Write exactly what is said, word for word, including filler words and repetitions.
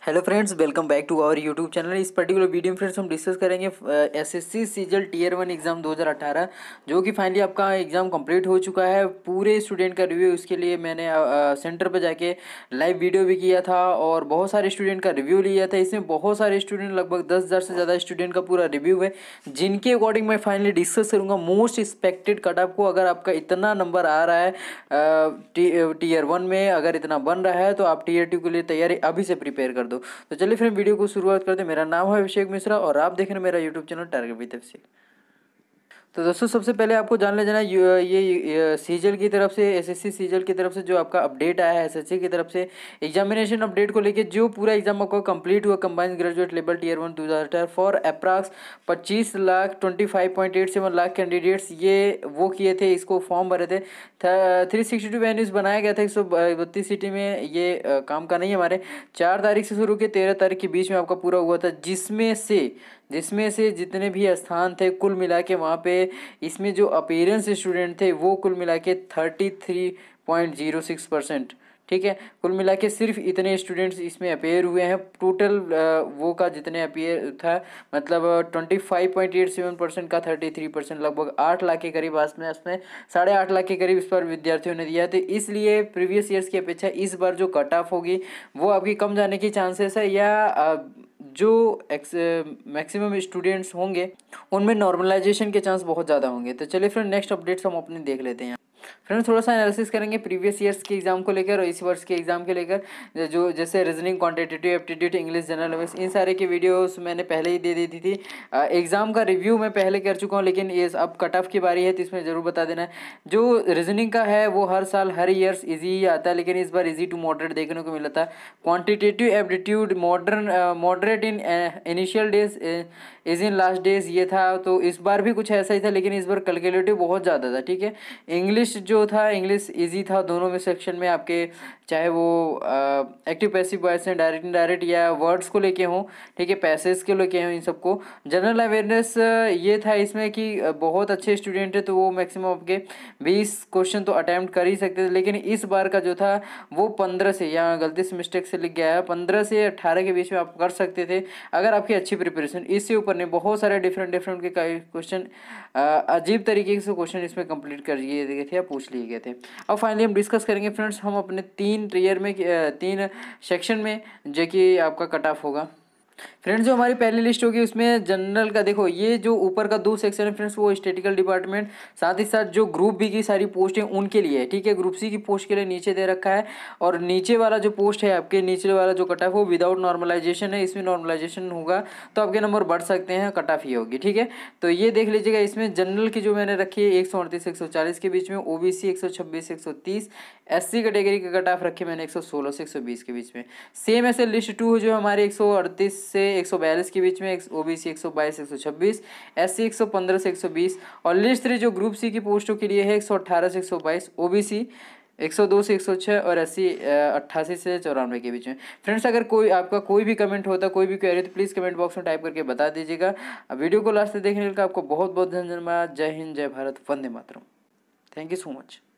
Hello friends, welcome back to our YouTube channel. इस particular video में friends हम discuss करेंगे SSC CGL tier one exam दो हज़ार अठारह, जो कि फाइनली आपका एग्ज़ाम कंप्लीट हो चुका है। पूरे स्टूडेंट का रिव्यू, इसके लिए मैंने सेंटर पर जाके लाइव वीडियो भी किया था और बहुत सारे स्टूडेंट का रिव्यू लिया था। इसमें बहुत सारे स्टूडेंट, लगभग दस हज़ार से ज़्यादा स्टूडेंट का पूरा रिव्यू है, जिनके अकॉर्डिंग मैं फाइनली डिस्कस करूँगा मोस्ट एक्सपेक्टेड कट ऑफ को। अगर आपका इतना नंबर आ रहा है टीयर वन में, अगर इतना बन रहा है, तो आप टीयर टू के लिए तैयारी अभी से प्रिपेयर कर दो। तो चलिए फिर वीडियो को शुरुआत करते हैं। मेरा नाम है अभिषेक मिश्रा और आप देख रहे हैं मेरा YouTube channel target with Abhishek. तो दोस्तों, सबसे पहले आपको जान ले जाना ये सीजीएल की तरफ से, एसएससी सीजीएल की तरफ से जो आपका अपडेट आया है एसएससी की तरफ से एग्जामिनेशन अपडेट को लेके, जो पूरा एग्जाम आपको कंप्लीट हुआ combined graduate level tier one दो हज़ार अठारह फॉर अप्रॉक्स पच्चीस lakh twenty five point eight seven lakh candidates, ये वो किए थे, इसको फॉर्म भरे थे। थ्री सिक्सटी टू वेन्यूज बनाया गया था एक सौ बत्तीस सिटी में। ये आ, काम का नहीं है हमारे। चार तारीख से शुरू के तेरह तारीख के बीच में आपका पूरा हुआ था, जिसमें से जिसमें से जितने भी स्थान थे कुल मिला के वहाँ पे इसमें जो अपीयरेंस स्टूडेंट थे वो कुल मिला के thirty three point zero six percent, ठीक है। कुल मिला के सिर्फ इतने स्टूडेंट्स इसमें अपेयर हुए हैं। टोटल वो का जितने अपेयर था, मतलब twenty five point eight seven percent का थर्टी थ्री परसेंट, लगभग आठ लाख के करीब आसपास इसमें साढ़े आठ लाख के करीब इस पर विद्यार्थियों ने दिया। तो इसलिए प्रीवियस ईयर्स की अपेक्षा इस बार जो कट ऑफ होगी वो आपकी कम जाने की चांसेस है, या जो मैक्सिमम स्टूडेंट्स होंगे उनमें नॉर्मलाइजेशन के चांस बहुत ज़्यादा होंगे। तो चलिए फिर नेक्स्ट अपडेट्स हम अपने देख लेते हैं। फ्रेंड्स, थोड़ा सा एनालिसिस करेंगे प्रीवियस ईयर्स के एग्जाम को लेकर और इस वर्ष के एग्जाम के लेकर, जो जैसे reasoning, quantitative aptitude, English, general awareness, इन सारे की वीडियोस मैंने पहले ही दे दी थी। एग्जाम का रिव्यू मैं पहले कर चुका हूं, लेकिन ये अब कट ऑफ की बारी है तो इसमें जरूर बता देना है। जो रीजनिंग का है वो हर साल हर ईयर्स ईजी ही आता है, लेकिन इस बार ईजी टू मॉडरेट देखने को मिला था। Quantitative aptitude modern moderate in initial days, is in last days, ये था। तो इस बार भी कुछ ऐसा ही था, लेकिन इस बार कैलकुलेटिव बहुत ज़्यादा था, ठीक है। इंग्लिश जो था, इंग्लिश इजी था दोनों में सेक्शन में आपके, चाहे वो एक्टिव पैसिव वॉइस हैं, डायरेक्ट इनडायरेक्ट, या वर्ड्स को लेके हों, ठीक है, पैसेज के लेके हों, इन सबको। जनरल अवेयरनेस ये था इसमें कि बहुत अच्छे स्टूडेंट है तो वो मैक्सिमम आपके बीस क्वेश्चन तो अटैम्प्ट कर ही सकते थे, लेकिन इस बार का जो था वो पंद्रह से, या गलती से मिस्टेक से लिख गया है, पंद्रह से अट्ठारह के बीच में आप कर सकते थे अगर आपकी अच्छी प्रिपरेशन। इससे ऊपर नहीं, बहुत सारे डिफरेंट डिफरेंट के क्वेश्चन, अजीब तरीके से क्वेश्चन इसमें कंप्लीट कर लिए गए थे या पूछ लिए गए थे। अब फाइनली हम डिस्कस करेंगे फ्रेंड्स, हम अपने तीन टीयर में, तीन सेक्शन में, जो कि आपका कट ऑफ होगा। फ्रेंड्स, जो हमारी पहली लिस्ट होगी उसमें जनरल का, देखो ये जो ऊपर का दो सेक्शन है फ्रेंड्स, वो स्टैटिस्टिकल डिपार्टमेंट, साथ ही साथ जो ग्रुप बी की सारी पोस्ट है उनके लिए है, ठीक है। ग्रुप सी की पोस्ट के लिए नीचे दे रखा है, और नीचे वाला जो पोस्ट है आपके, नीचे वाला जो कट ऑफ वो विदाउट नॉर्मलाइजेशन है। इसमें नॉर्मलाइजेशन होगा तो आपके नंबर बढ़ सकते हैं, कट ऑफ ही होगी, ठीक है। तो ये देख लीजिएगा। इसमें जनरल की जो मैंने रखी है एक सौ अड़तीस एक सौ चालीस के बीच में, ओबीसी एक सौ छब्बीस एक सौ तीस, एससी कैटेगरी का कट ऑफ रखे मैंने एक सौ सोलह से एक सौ बीस के बीच में। सेम ऐसे लिस्ट टू जो हमारे एक सौ अड़तीस से एक सौ बयालीस के बीच में, ओबीसी एक सौ बाईस एक सौ छब्बीस, एससी एक सौ पंद्रह से एक सौ बीस, और लिस्ट थ्री जो ग्रुप सी की पोस्टों के लिए है एक सौ अठारह से एक सौ बाईस, ओबीसी एक सौ दो से एक सौ छह, और एससी अट्ठासी से चौरानवे के बीच में। फ्रेंड्स, अगर कोई आपका कोई भी कमेंट होता, कोई भी क्वेरी, तो प्लीज़ कमेंट बॉक्स में टाइप करके बता दीजिएगा। वीडियो को लास्ट तक देखने के लिए आपको बहुत बहुत धन्यवाद। जय हिंद, जय भारत, वंदे मातरम। Thank you so much.